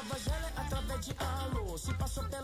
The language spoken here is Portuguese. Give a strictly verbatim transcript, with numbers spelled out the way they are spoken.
Nova Zelândia através de alô. Se passou pela